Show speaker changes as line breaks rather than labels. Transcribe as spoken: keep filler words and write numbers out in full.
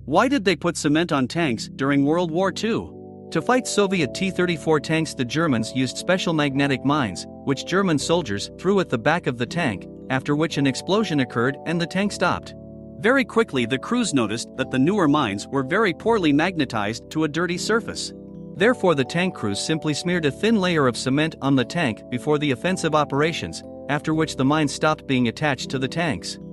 Why did they put cement on tanks during World War Two? To fight Soviet T thirty-four tanks, the Germans used special magnetic mines, which German soldiers threw at the back of the tank, after which an explosion occurred and the tank stopped. Very quickly the crews noticed that the newer mines were very poorly magnetized to a dirty surface. Therefore the tank crews simply smeared a thin layer of cement on the tank before the offensive operations, after which the mines stopped being attached to the tanks.